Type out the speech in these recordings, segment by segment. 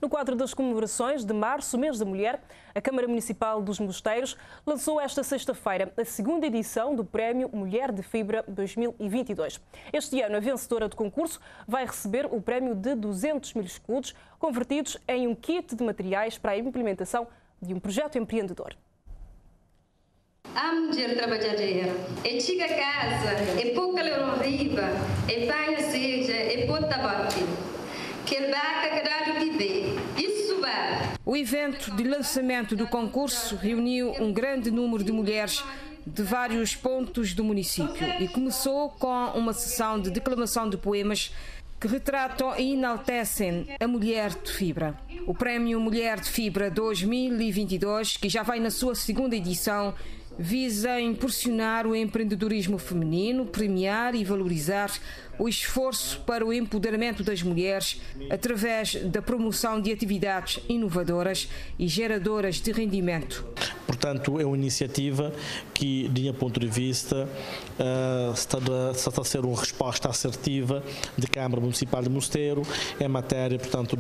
No quadro das comemorações de março, mês da mulher, a Câmara Municipal dos Mosteiros lançou esta sexta-feira a segunda edição do Prémio Mulher de Fibra 2022. Este ano, a vencedora do concurso vai receber o prémio de 200 mil escudos, convertidos em um kit de materiais para a implementação de um projeto empreendedor. A mulher trabalhadeira, chega a casa, pouca leão riba, banha seja, bota bate. Que vaca querado viver, isso vai. O evento de lançamento do concurso reuniu um grande número de mulheres de vários pontos do município e começou com uma sessão de declamação de poemas que retratam e enaltecem a mulher de fibra. O Prémio Mulher de Fibra 2022, que já vai na sua segunda edição, visa impulsionar o empreendedorismo feminino, premiar e valorizar o esforço para o empoderamento das mulheres através da promoção de atividades inovadoras e geradoras de rendimento. Portanto, é uma iniciativa que, de meu ponto de vista, está a ser uma resposta assertiva da Câmara Municipal de Mosteiro em matéria, portanto,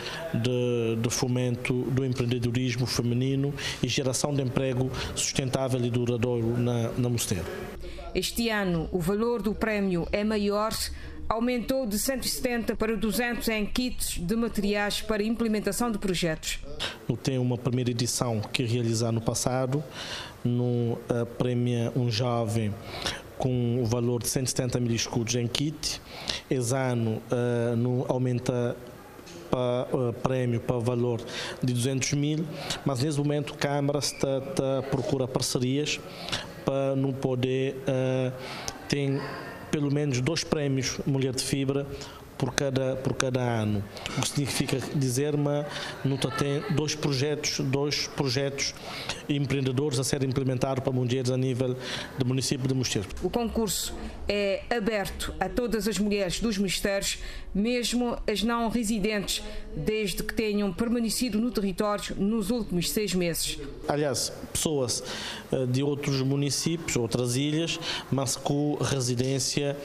de fomento do empreendedorismo feminino e geração de emprego sustentável e duradouro na Mosteiro. Este ano, o valor do prémio é maior, aumentou de 170 para 200 em kits de materiais para implementação de projetos. Tem uma primeira edição que realizar no passado, no prémio um jovem com o valor de 170 mil escudos em kit. Esse ano aumenta para prémio para o valor de 200 mil, mas nesse momento a Câmara está a procurar parcerias para não poder ter pelo menos 2 prémios Mulher de Fibra por cada ano. O que significa dizer, mas não tem 2 projetos empreendedores a serem implementados para mulheres a nível do município de Mosteiro. O concurso é aberto a todas as mulheres dos mosteiros, mesmo as não residentes, desde que tenham permanecido no território nos últimos 6 meses. Aliás, pessoas de outros municípios, outras ilhas, mas com residência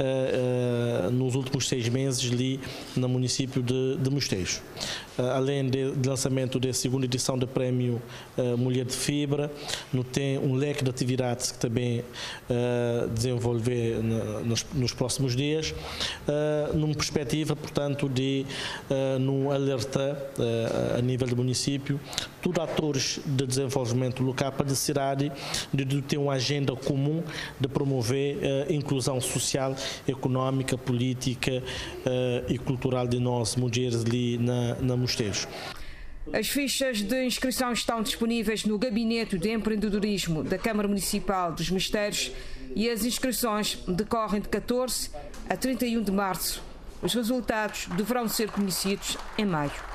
nos últimos 6 meses ali no município de Mosteiros. Além do lançamento da segunda edição do Prémio Mulher de Fibra, tem um leque de atividades que também desenvolver nos próximos dias, numa perspectiva, portanto, de alertar a nível do município todos os atores de desenvolvimento local para a necessidade de ter uma agenda comum de promover a inclusão social, económica, política e cultural de nós, mulheres ali na Mosteiros. As fichas de inscrição estão disponíveis no Gabinete de Empreendedorismo da Câmara Municipal dos Mosteiros e as inscrições decorrem de 14 a 31 de março. Os resultados deverão ser conhecidos em maio.